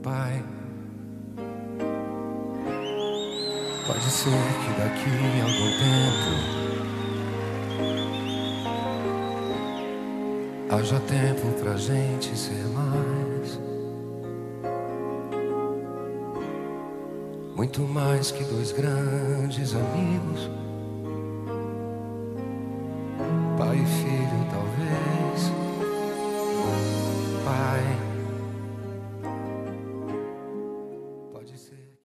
pai. Pode ser que daqui a algum tempo haja tempo pra gente ser mais, muito mais que dois grandes amigos, pai e filho talvez. Pai,